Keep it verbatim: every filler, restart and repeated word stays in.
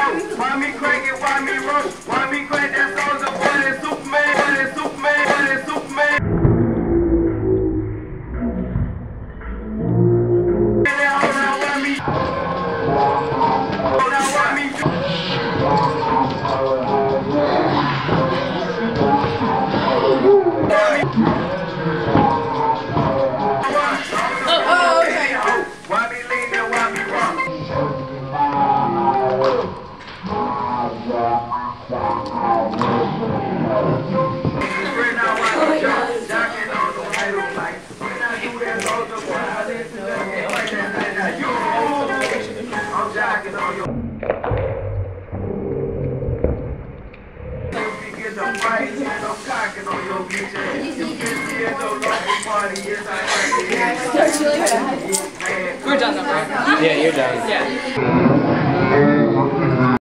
Why me crank it? Why me rush? Why me crank that soldier? Boy, that Superman. Boy, that Superman. Boy, that Superman. We're done, though, right? Yeah, you're done. Yeah.